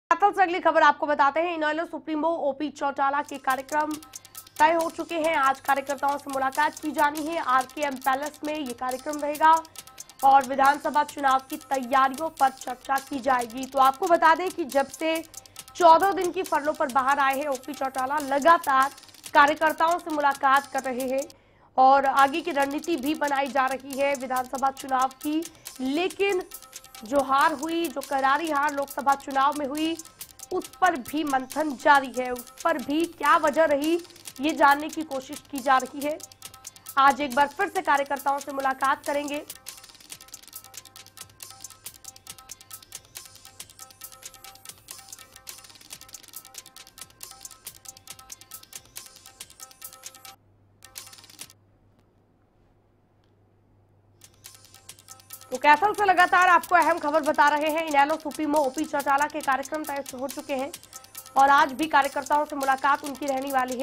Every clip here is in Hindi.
से अगली खबर आपको बताते हैं। इनेलो सुप्रीमो ओपी चौटाला के कार्यक्रम तय हो चुके हैं। आज कार्यकर्ताओं से मुलाकात की जानी है। आरकेएम पैलेस में ये कार्यक्रम रहेगा और विधानसभा चुनाव की तैयारियों पर चर्चा की जाएगी। तो आपको बता दें कि जब से 14 दिन की फरलों पर बाहर आए हैं ओपी चौटाला, लगातार कार्यकर्ताओं से मुलाकात कर रहे हैं और आगे की रणनीति भी बनाई जा रही है विधानसभा चुनाव की। लेकिन जो हार हुई, जो करारी हार लोकसभा चुनाव में हुई, उस पर भी मंथन जारी है। उस पर भी क्या वजह रही, ये जानने की कोशिश की जा रही है। आज एक बार फिर से कार्यकर्ताओं से मुलाकात करेंगे। तो कैथल से लगातार आपको अहम खबर बता रहे हैं। इनेलो सुप्रीमो ओपी चौटाला के कार्यक्रम तय हो चुके हैं और आज भी कार्यकर्ताओं से मुलाकात उनकी रहने वाली है।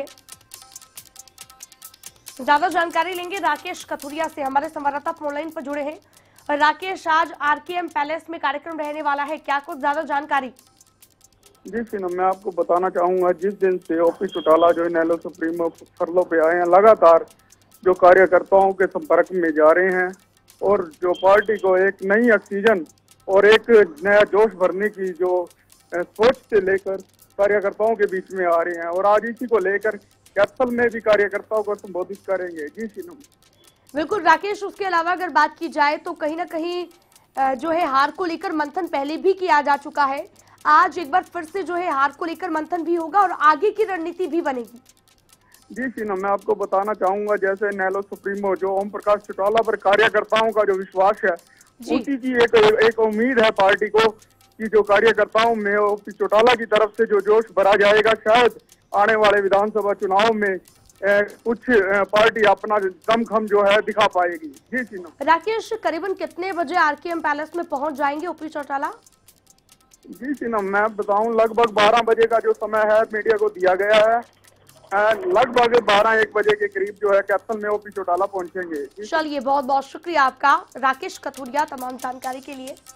ज्यादा जानकारी लेंगे राकेश कथुरिया से, हमारे संवाददाता फोनलाइन पर जुड़े हैं। और राकेश, आज आरकेएम पैलेस में कार्यक्रम रहने वाला है, क्या कुछ ज्यादा जानकारी? जी सीनम, मैं आपको बताना चाहूंगा, जिस दिन से ओपी चौटाला जो इनेलो सुप्रीमो फरलों पे आए हैं, लगातार जो कार्यकर्ताओं के संपर्क में जा रहे हैं और जो पार्टी को एक नई ऑक्सीजन और एक नया जोश भरने की जो सोच से लेकर कार्यकर्ताओं के बीच में आ रहे हैं और आज इसी को लेकर कैथल में भी कार्यकर्ताओं को संबोधित करेंगे। जी सीनम, बिल्कुल राकेश, उसके अलावा अगर बात की जाए तो कहीं ना कहीं जो है हार को लेकर मंथन पहले भी किया जा चुका है। आज एक बार फिर से जो है हार को लेकर मंथन भी होगा और आगे की रणनीति भी बनेगी। जी सीनम, मैं आपको बताना चाहूंगा, जैसे इनेलो सुप्रीमो जो ओम प्रकाश चौटाला पर कार्यकर्ताओं का जो विश्वास है, उसी की एक उम्मीद है पार्टी को कि जो कार्यकर्ताओं में ओपी चौटाला की तरफ से जो जोश भरा जाएगा, शायद आने वाले विधानसभा चुनाव में कुछ पार्टी अपना दमखम जो है दिखा पाएगी। जी सीनम। राकेश, करीबन कितने बजे आरकेएम पैलेस में पहुंच जाएंगे ओपी चौटाला? जी सीनम, मैं बताऊं, लगभग 12 बजे का जो समय है मीडिया को दिया गया है। लगभग 12-1 बजे के करीब जो है कैथल में ओपी चौटाला पहुंचेंगे। चलिए, बहुत बहुत शुक्रिया आपका राकेश कथुरिया तमाम जानकारी के लिए।